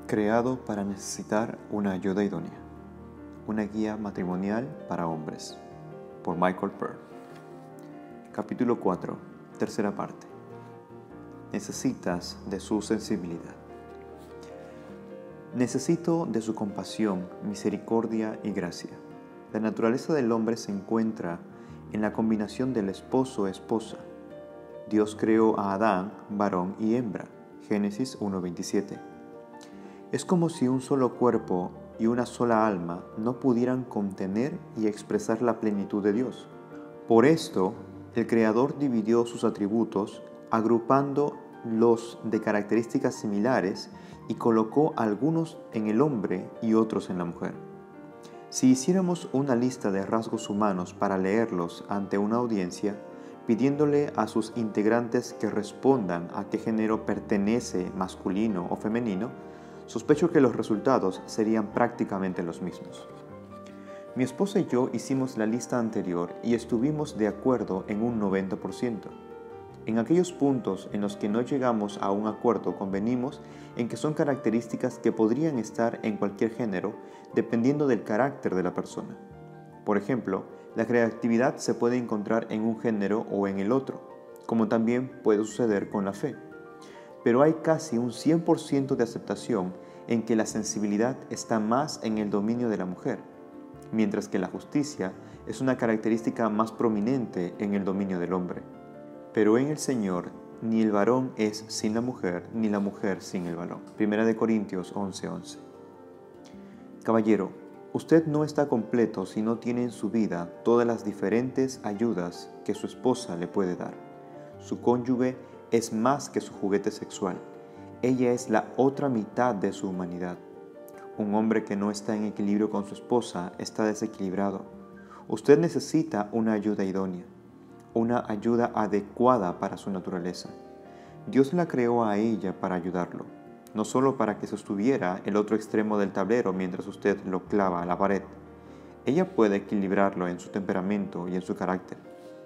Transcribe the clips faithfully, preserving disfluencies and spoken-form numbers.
Creado para necesitar una ayuda idónea. Una guía matrimonial para hombres. Por Michael Pearl. Capítulo cuatro. Tercera parte. Necesitas de su sensibilidad. Necesito de su compasión, misericordia y gracia. La naturaleza del hombre se encuentra en la combinación del esposo-esposa. Dios creó a Adán, varón y hembra. Génesis uno veintisiete. Es como si un solo cuerpo y una sola alma no pudieran contener y expresar la plenitud de Dios. Por esto, el Creador dividió sus atributos, agrupándolos de características similares y colocó algunos en el hombre y otros en la mujer. Si hiciéramos una lista de rasgos humanos para leerlos ante una audiencia, pidiéndole a sus integrantes que respondan a qué género pertenece, masculino o femenino, sospecho que los resultados serían prácticamente los mismos. Mi esposa y yo hicimos la lista anterior y estuvimos de acuerdo en un noventa por ciento. En aquellos puntos en los que no llegamos a un acuerdo, convenimos en que son características que podrían estar en cualquier género dependiendo del carácter de la persona. Por ejemplo, la creatividad se puede encontrar en un género o en el otro, como también puede suceder con la fe. Pero hay casi un cien por ciento de aceptación en que la sensibilidad está más en el dominio de la mujer, mientras que la justicia es una característica más prominente en el dominio del hombre. Pero en el Señor, ni el varón es sin la mujer, ni la mujer sin el varón. Primera de Corintios once once. Caballero, usted no está completo si no tiene en su vida todas las diferentes ayudas que su esposa le puede dar. Su cónyuge es más que su juguete sexual. Ella es la otra mitad de su humanidad. Un hombre que no está en equilibrio con su esposa está desequilibrado. Usted necesita una ayuda idónea, una ayuda adecuada para su naturaleza. Dios la creó a ella para ayudarlo, no solo para que sostuviera el otro extremo del tablero mientras usted lo clava a la pared. Ella puede equilibrarlo en su temperamento y en su carácter.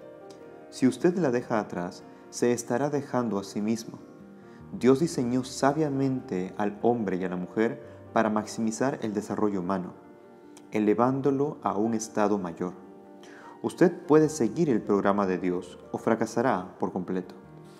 Si usted la deja atrás, se estará dejando a sí mismo. Dios diseñó sabiamente al hombre y a la mujer para maximizar el desarrollo humano, elevándolo a un estado mayor. Usted puede seguir el programa de Dios o fracasará por completo.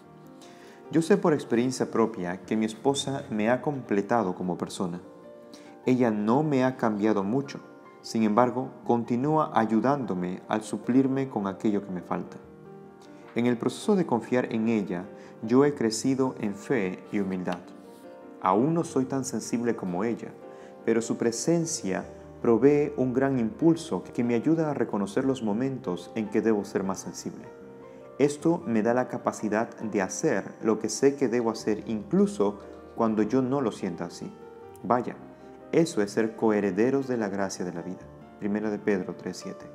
Yo sé por experiencia propia que mi esposa me ha completado como persona. Ella no me ha cambiado mucho, sin embargo, continúa ayudándome al suplirme con aquello que me falta. En el proceso de confiar en ella, yo he crecido en fe y humildad. Aún no soy tan sensible como ella, pero su presencia provee un gran impulso que me ayuda a reconocer los momentos en que debo ser más sensible. Esto me da la capacidad de hacer lo que sé que debo hacer incluso cuando yo no lo sienta así. Vaya, eso es ser coherederos de la gracia de la vida. Primera de Pedro tres siete.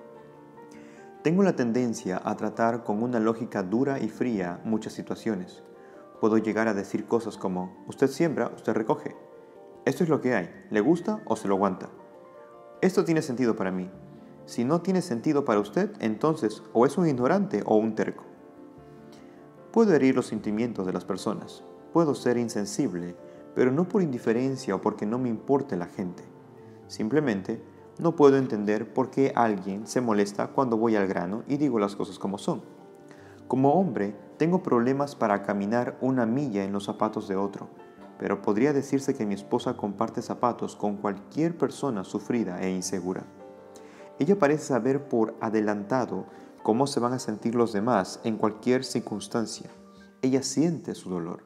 Tengo la tendencia a tratar con una lógica dura y fría muchas situaciones. Puedo llegar a decir cosas como, usted siembra, usted recoge. Esto es lo que hay, ¿le gusta o se lo aguanta? Esto tiene sentido para mí. Si no tiene sentido para usted, entonces o es un ignorante o un terco. Puedo herir los sentimientos de las personas. Puedo ser insensible, pero no por indiferencia o porque no me importe la gente. Simplemente, no puedo entender por qué alguien se molesta cuando voy al grano y digo las cosas como son. Como hombre, tengo problemas para caminar una milla en los zapatos de otro, pero podría decirse que mi esposa comparte zapatos con cualquier persona sufrida e insegura. Ella parece saber por adelantado cómo se van a sentir los demás en cualquier circunstancia. Ella siente su dolor.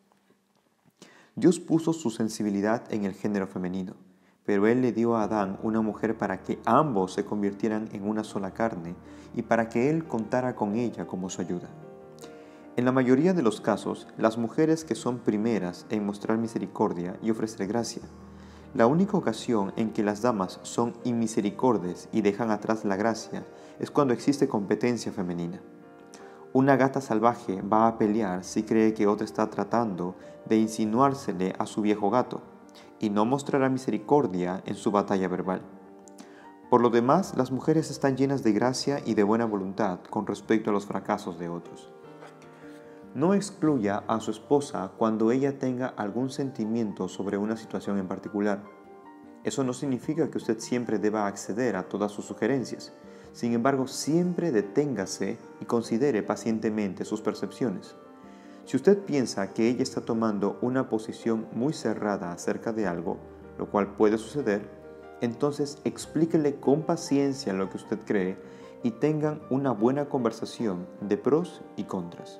Dios puso su sensibilidad en el género femenino, pero Él le dio a Adán una mujer para que ambos se convirtieran en una sola carne y para que Él contara con ella como su ayuda. En la mayoría de los casos, las mujeres que son primeras en mostrar misericordia y ofrecer gracia. La única ocasión en que las damas son inmisericordes y dejan atrás la gracia es cuando existe competencia femenina. Una gata salvaje va a pelear si cree que otra está tratando de insinuársele a su viejo gato, y no mostrará misericordia en su batalla verbal. Por lo demás, las mujeres están llenas de gracia y de buena voluntad con respecto a los fracasos de otros. No excluya a su esposa cuando ella tenga algún sentimiento sobre una situación en particular. Eso no significa que usted siempre deba acceder a todas sus sugerencias. Sin embargo, siempre deténgase y considere pacientemente sus percepciones. Si usted piensa que ella está tomando una posición muy cerrada acerca de algo, lo cual puede suceder, entonces explíquele con paciencia lo que usted cree y tengan una buena conversación de pros y contras.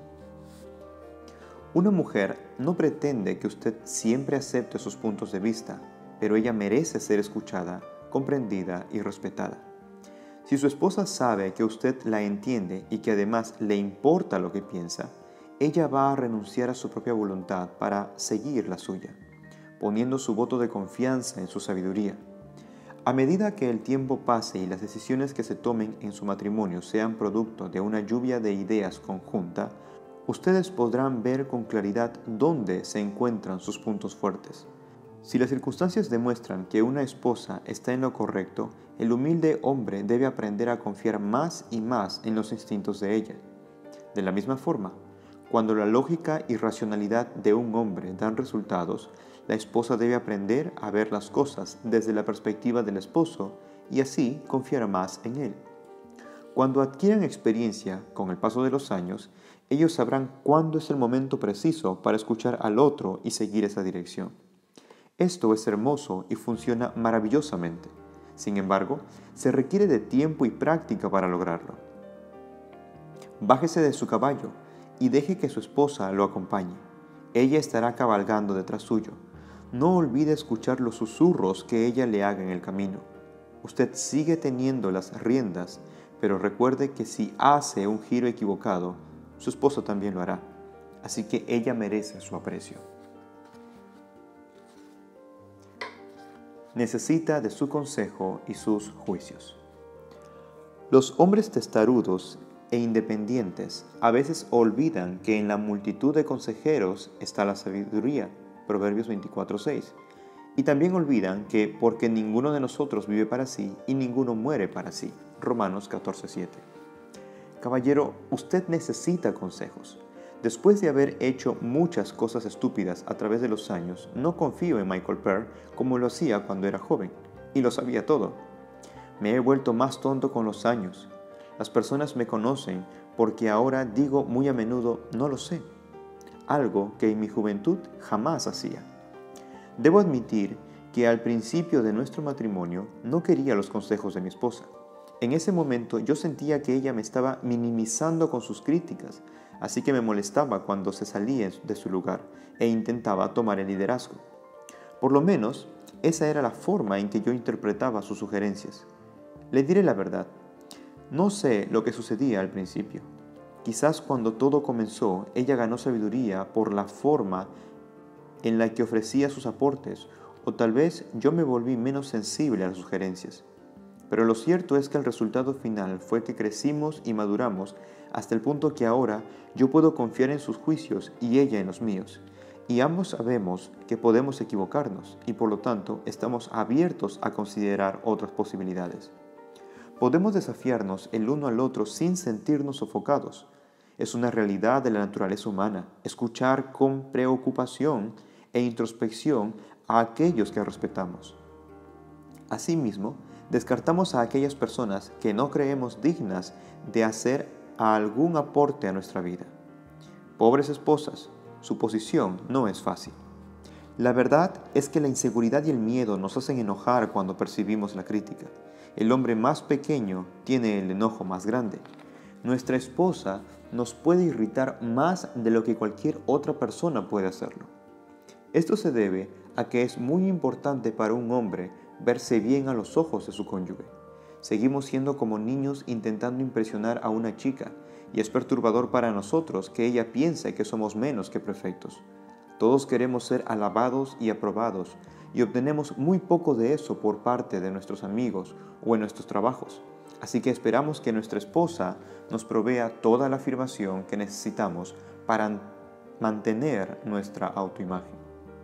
Una mujer no pretende que usted siempre acepte sus puntos de vista, pero ella merece ser escuchada, comprendida y respetada. Si su esposa sabe que usted la entiende y que además le importa lo que piensa, ella va a renunciar a su propia voluntad para seguir la suya, poniendo su voto de confianza en su sabiduría. A medida que el tiempo pase y las decisiones que se tomen en su matrimonio sean producto de una lluvia de ideas conjunta, ustedes podrán ver con claridad dónde se encuentran sus puntos fuertes. Si las circunstancias demuestran que una esposa está en lo correcto, el humilde hombre debe aprender a confiar más y más en los instintos de ella. De la misma forma, cuando la lógica y racionalidad de un hombre dan resultados, la esposa debe aprender a ver las cosas desde la perspectiva del esposo y así confiar más en él. Cuando adquieran experiencia con el paso de los años, ellos sabrán cuándo es el momento preciso para escuchar al otro y seguir esa dirección. Esto es hermoso y funciona maravillosamente. Sin embargo, se requiere de tiempo y práctica para lograrlo. Bájese de su caballo y deje que su esposa lo acompañe. Ella estará cabalgando detrás suyo. No olvide escuchar los susurros que ella le haga en el camino. Usted sigue teniendo las riendas, pero recuerde que si hace un giro equivocado, su esposa también lo hará. Así que ella merece su aprecio. Necesita de su consejo y sus juicios. Los hombres testarudos e independientes a veces olvidan que en la multitud de consejeros está la sabiduría, Proverbios veinticuatro seis, y también olvidan que porque ninguno de nosotros vive para sí y ninguno muere para sí, Romanos catorce siete. Caballero, usted necesita consejos. Después de haber hecho muchas cosas estúpidas a través de los años, no confío en Michael Pearl como lo hacía cuando era joven, y lo sabía todo. Me he vuelto más tonto con los años. Las personas me conocen porque ahora digo muy a menudo no lo sé, algo que en mi juventud jamás hacía. Debo admitir que al principio de nuestro matrimonio no quería los consejos de mi esposa. En ese momento yo sentía que ella me estaba minimizando con sus críticas, así que me molestaba cuando se salía de su lugar e intentaba tomar el liderazgo. Por lo menos, esa era la forma en que yo interpretaba sus sugerencias. Le diré la verdad. No sé lo que sucedía al principio. Quizás cuando todo comenzó, ella ganó sabiduría por la forma en la que ofrecía sus aportes, o tal vez yo me volví menos sensible a las sugerencias. Pero lo cierto es que el resultado final fue que crecimos y maduramos hasta el punto que ahora yo puedo confiar en sus juicios y ella en los míos. Y ambos sabemos que podemos equivocarnos y por lo tanto estamos abiertos a considerar otras posibilidades. Podemos desafiarnos el uno al otro sin sentirnos sofocados. Es una realidad de la naturaleza humana escuchar con preocupación e introspección a aquellos que respetamos. Asimismo, descartamos a aquellas personas que no creemos dignas de hacer algún aporte a nuestra vida. Pobres esposas, su posición no es fácil. La verdad es que la inseguridad y el miedo nos hacen enojar cuando percibimos la crítica. El hombre más pequeño tiene el enojo más grande. Nuestra esposa nos puede irritar más de lo que cualquier otra persona puede hacerlo. Esto se debe a que es muy importante para un hombre verse bien a los ojos de su cónyuge. Seguimos siendo como niños intentando impresionar a una chica y es perturbador para nosotros que ella piense que somos menos que perfectos. Todos queremos ser alabados y aprobados y obtenemos muy poco de eso por parte de nuestros amigos o en nuestros trabajos. Así que esperamos que nuestra esposa nos provea toda la afirmación que necesitamos para mantener nuestra autoimagen.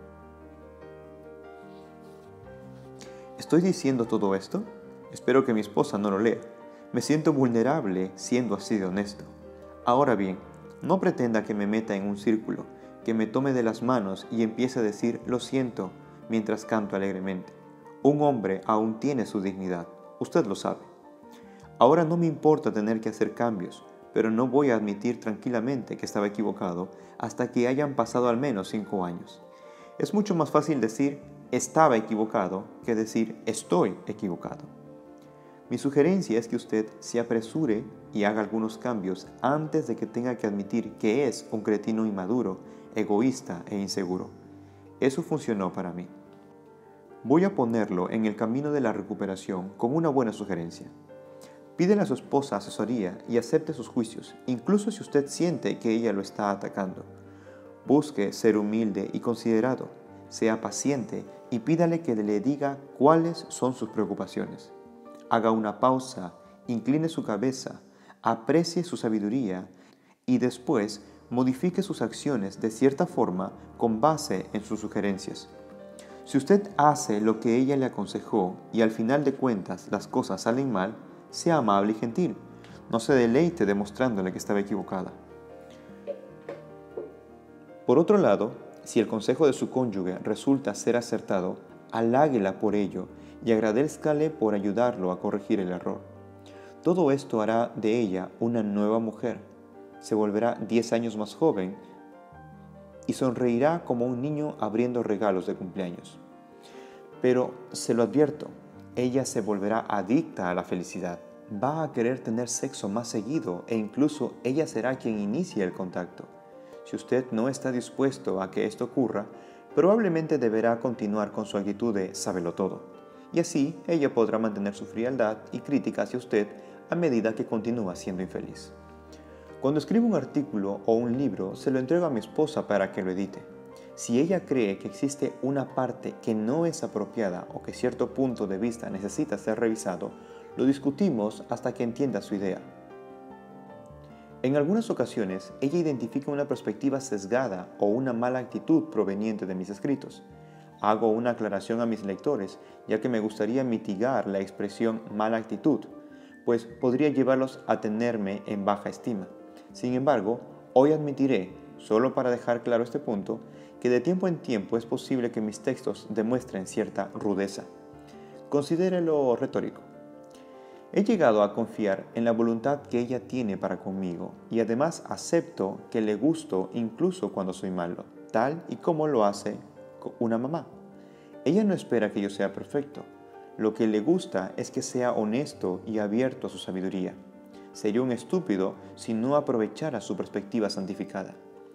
¿Estoy diciendo todo esto? Espero que mi esposa no lo lea. Me siento vulnerable siendo así de honesto. Ahora bien, No pretenda que me meta en un círculo, que me tome de las manos y empiece a decir lo siento mientras canto alegremente. Un hombre aún tiene su dignidad, usted lo sabe. Ahora no me importa tener que hacer cambios, pero no voy a admitir tranquilamente que estaba equivocado hasta que hayan pasado al menos cinco años. Es mucho más fácil decir estaba equivocado que decir estoy equivocado. Mi sugerencia es que usted se apresure y haga algunos cambios antes de que tenga que admitir que es un cretino inmaduro, egoísta e inseguro. Eso funcionó para mí. Voy a ponerlo en el camino de la recuperación como una buena sugerencia. Pídele a su esposa asesoría y acepte sus juicios, incluso si usted siente que ella lo está atacando. Busque ser humilde y considerado, sea paciente y pídale que le diga cuáles son sus preocupaciones. Haga una pausa, incline su cabeza, aprecie su sabiduría y después modifique sus acciones de cierta forma con base en sus sugerencias. Si usted hace lo que ella le aconsejó y al final de cuentas las cosas salen mal, sea amable y gentil. No se deleite demostrándole que estaba equivocada. Por otro lado, si el consejo de su cónyuge resulta ser acertado, haláguela por ello y agradézcale por ayudarlo a corregir el error. Todo esto hará de ella una nueva mujer. Se volverá diez años más joven y sonreirá como un niño abriendo regalos de cumpleaños. Pero se lo advierto, ella se volverá adicta a la felicidad. Va a querer tener sexo más seguido e incluso ella será quien inicie el contacto. Si usted no está dispuesto a que esto ocurra, probablemente deberá continuar con su actitud de sábelo todo. Y así ella podrá mantener su frialdad y crítica hacia usted a medida que continúa siendo infeliz. Cuando escribo un artículo o un libro, se lo entrego a mi esposa para que lo edite. Si ella cree que existe una parte que no es apropiada o que cierto punto de vista necesita ser revisado, lo discutimos hasta que entienda su idea. En algunas ocasiones, ella identifica una perspectiva sesgada o una mala actitud proveniente de mis escritos. Hago una aclaración a mis lectores, ya que me gustaría mitigar la expresión mala actitud, pues podría llevarlos a tenerme en baja estima. Sin embargo, hoy admitiré, solo para dejar claro este punto, que de tiempo en tiempo es posible que mis textos demuestren cierta rudeza. Considérelo retórico. He llegado a confiar en la voluntad que ella tiene para conmigo y además acepto que le gusto incluso cuando soy malo, tal y como lo hace una mamá. Ella no espera que yo sea perfecto. Lo que le gusta es que sea honesto y abierto a su sabiduría. Sería un estúpido si no aprovechara su perspectiva santificada.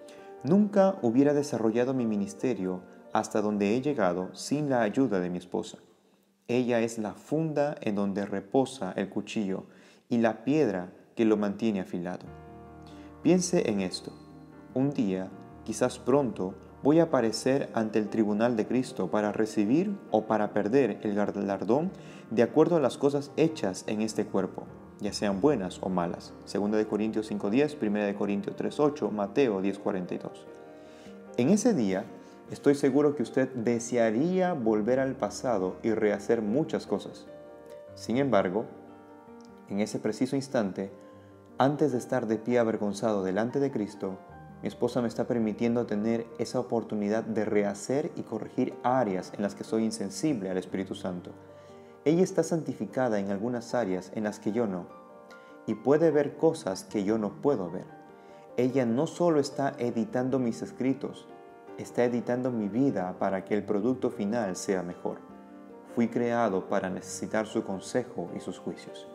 Nunca hubiera desarrollado mi ministerio hasta donde he llegado sin la ayuda de mi esposa. Ella es la funda en donde reposa el cuchillo y la piedra que lo mantiene afilado. Piense en esto. Un día, quizás pronto, voy a aparecer ante el tribunal de Cristo para recibir o para perder el galardón de acuerdo a las cosas hechas en este cuerpo, ya sean buenas o malas. segunda de Corintios cinco diez, primera de Corintios tres ocho, Mateo diez cuarenta y dos. En ese día, estoy seguro que usted desearía volver al pasado y rehacer muchas cosas. Sin embargo, en ese preciso instante, antes de estar de pie avergonzado delante de Cristo, mi esposa me está permitiendo tener esa oportunidad de rehacer y corregir áreas en las que soy insensible al Espíritu Santo. Ella está santificada en algunas áreas en las que yo no, y puede ver cosas que yo no puedo ver. Ella no solo está editando mis escritos, está editando mi vida para que el producto final sea mejor. Fui creado para necesitar su consejo y sus juicios.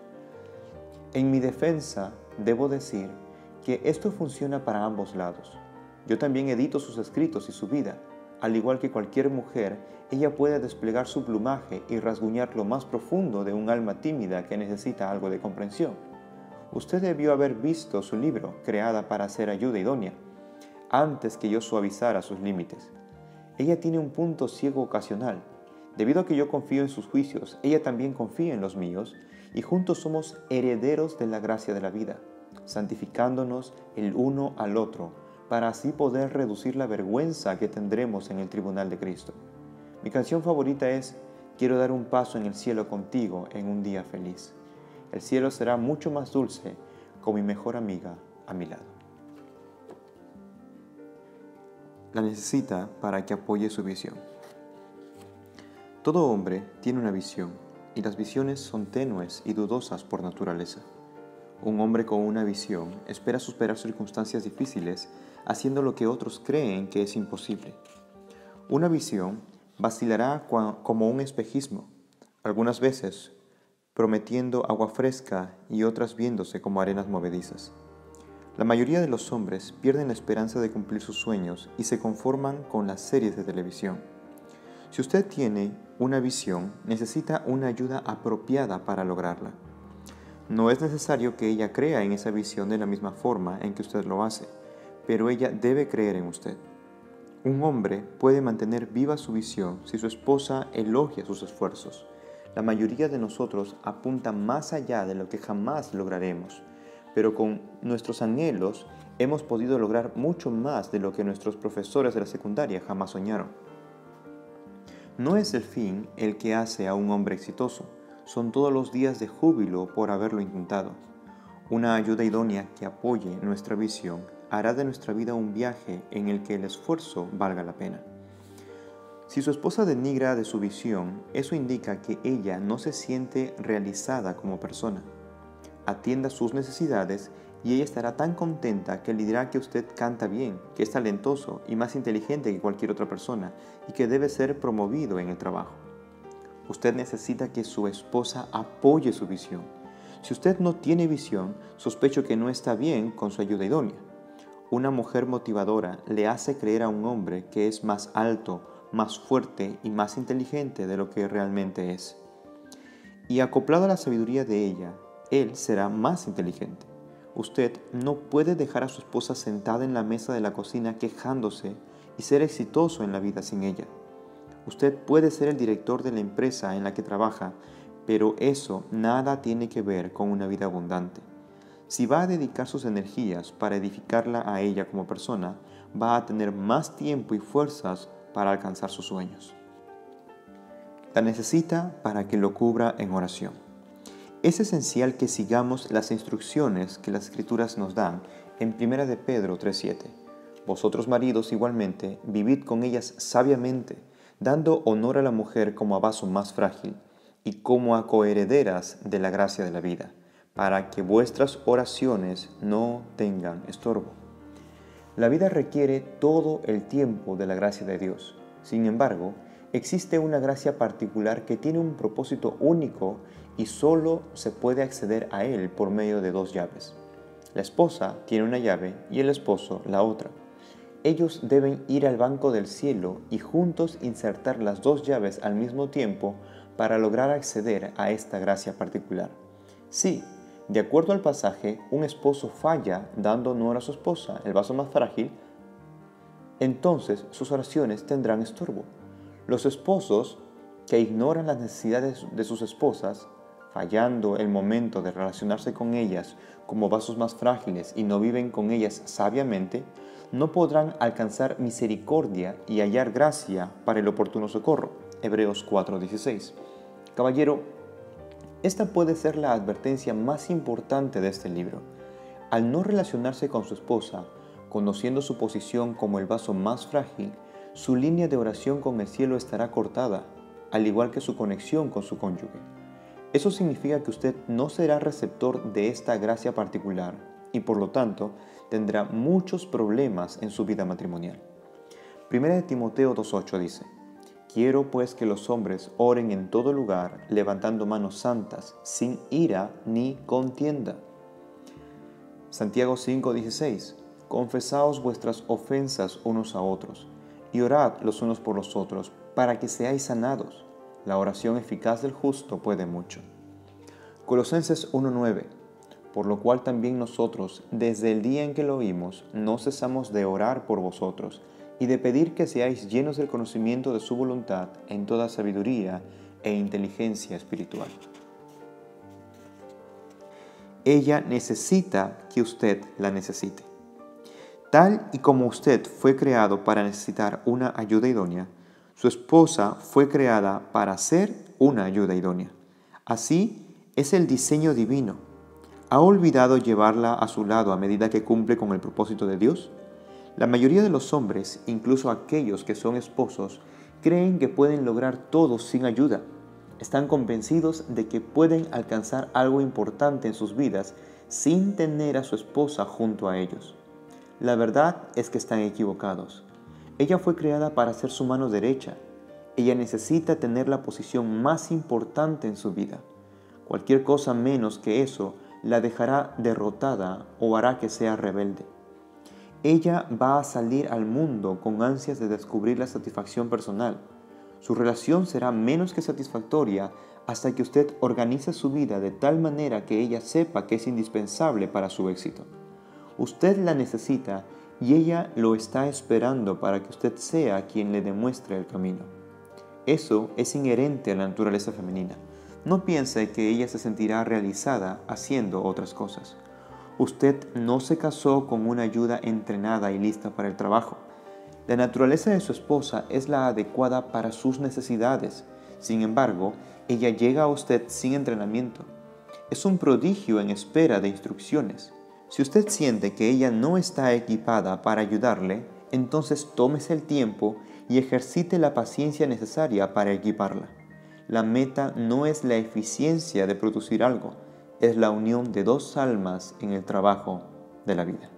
En mi defensa, debo decir que esto funciona para ambos lados. Yo también edito sus escritos y su vida. Al igual que cualquier mujer, ella puede desplegar su plumaje y rasguñar lo más profundo de un alma tímida que necesita algo de comprensión. Usted debió haber visto su libro, Creada para ser ayuda idónea, antes que yo suavizara sus límites. Ella tiene un punto ciego ocasional. Debido a que yo confío en sus juicios, ella también confía en los míos, y juntos somos herederos de la gracia de la vida, santificándonos el uno al otro, para así poder reducir la vergüenza que tendremos en el tribunal de Cristo. Mi canción favorita es Quiero dar un paso en el cielo contigo en un día feliz. El cielo será mucho más dulce con mi mejor amiga a mi lado. la necesita para que apoye su visión. Todo hombre tiene una visión, y las visiones son tenues y dudosas por naturaleza. Un hombre con una visión espera superar circunstancias difíciles haciendo lo que otros creen que es imposible. Una visión vacilará como un espejismo, algunas veces prometiendo agua fresca y otras viéndose como arenas movedizas. La mayoría de los hombres pierden la esperanza de cumplir sus sueños y se conforman con las series de televisión. Si usted tiene una visión, necesita una ayuda apropiada para lograrla. No es necesario que ella crea en esa visión de la misma forma en que usted lo hace, pero ella debe creer en usted. Un hombre puede mantener viva su visión si su esposa elogia sus esfuerzos. La mayoría de nosotros apunta más allá de lo que jamás lograremos, pero con nuestros anhelos hemos podido lograr mucho más de lo que nuestros profesores de la secundaria jamás soñaron. No es el fin el que hace a un hombre exitoso, son todos los días de júbilo por haberlo intentado. Una ayuda idónea que apoye nuestra visión hará de nuestra vida un viaje en el que el esfuerzo valga la pena. Si su esposa denigra de su visión, eso indica que ella no se siente realizada como persona. Atienda sus necesidades y ella estará tan contenta que le dirá que usted canta bien, que es talentoso y más inteligente que cualquier otra persona y que debe ser promovido en el trabajo. Usted necesita que su esposa apoye su visión. Si usted no tiene visión, sospecho que no está bien con su ayuda idónea. Una mujer motivadora le hace creer a un hombre que es más alto, más fuerte y más inteligente de lo que realmente es. Y acoplado a la sabiduría de ella, él será más inteligente. Usted no puede dejar a su esposa sentada en la mesa de la cocina quejándose y ser exitoso en la vida sin ella. Usted puede ser el director de la empresa en la que trabaja, pero eso nada tiene que ver con una vida abundante. Si va a dedicar sus energías para edificarla a ella como persona, va a tener más tiempo y fuerzas para alcanzar sus sueños. La necesita para que lo cubra en oración. Es esencial que sigamos las instrucciones que las Escrituras nos dan en primera de Pedro tres siete. Vosotros maridos igualmente, vivid con ellas sabiamente, dando honor a la mujer como a vaso más frágil y como a coherederas de la gracia de la vida, para que vuestras oraciones no tengan estorbo. La vida requiere todo el tiempo de la gracia de Dios. Sin embargo, existe una gracia particular que tiene un propósito único y solo se puede acceder a él por medio de dos llaves. La esposa tiene una llave y el esposo la otra. Ellos deben ir al banco del cielo y juntos insertar las dos llaves al mismo tiempo para lograr acceder a esta gracia particular. Sí, de acuerdo al pasaje, un esposo falla dando honor a su esposa, el vaso más frágil, entonces sus oraciones tendrán estorbo. Los esposos que ignoran las necesidades de sus esposas, fallando el momento de relacionarse con ellas como vasos más frágiles y no viven con ellas sabiamente, no podrán alcanzar misericordia y hallar gracia para el oportuno socorro. Hebreos cuatro dieciséis. Caballero, esta puede ser la advertencia más importante de este libro. Al no relacionarse con su esposa, conociendo su posición como el vaso más frágil, su línea de oración con el cielo estará cortada, al igual que su conexión con su cónyuge. Eso significa que usted no será receptor de esta gracia particular y por lo tanto tendrá muchos problemas en su vida matrimonial. Primera de Timoteo dos ocho dice: Quiero pues que los hombres oren en todo lugar, levantando manos santas, sin ira ni contienda. Santiago cinco dieciséis. Confesaos vuestras ofensas unos a otros, y orad los unos por los otros, para que seáis sanados. La oración eficaz del justo puede mucho. Colosenses uno nueve. Por lo cual también nosotros, desde el día en que lo oímos, no cesamos de orar por vosotros, y de pedir que seáis llenos del conocimiento de su voluntad en toda sabiduría e inteligencia espiritual. Ella necesita que usted la necesite. Tal y como usted fue creado para necesitar una ayuda idónea, su esposa fue creada para ser una ayuda idónea. Así es el diseño divino. ¿Ha olvidado llevarla a su lado a medida que cumple con el propósito de Dios? La mayoría de los hombres, incluso aquellos que son esposos, creen que pueden lograr todo sin ayuda. Están convencidos de que pueden alcanzar algo importante en sus vidas sin tener a su esposa junto a ellos. La verdad es que están equivocados. Ella fue creada para ser su mano derecha. Ella necesita tener la posición más importante en su vida. Cualquier cosa menos que eso la dejará derrotada o hará que sea rebelde. Ella va a salir al mundo con ansias de descubrir la satisfacción personal. Su relación será menos que satisfactoria hasta que usted organice su vida de tal manera que ella sepa que es indispensable para su éxito. Usted la necesita y ella lo está esperando para que usted sea quien le demuestre el camino. Eso es inherente a la naturaleza femenina. No piense que ella se sentirá realizada haciendo otras cosas. Usted no se casó con una ayuda entrenada y lista para el trabajo. La naturaleza de su esposa es la adecuada para sus necesidades. Sin embargo, ella llega a usted sin entrenamiento. Es un prodigio en espera de instrucciones. Si usted siente que ella no está equipada para ayudarle, entonces tómese el tiempo y ejercite la paciencia necesaria para equiparla. La meta no es la eficiencia de producir algo, es la unión de dos almas en el trabajo de la vida.